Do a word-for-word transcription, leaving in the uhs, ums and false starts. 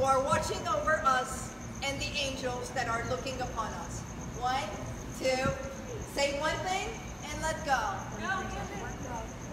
are watching over us and the angels that are looking upon us. One, two, say one thing and let go. Go, give it.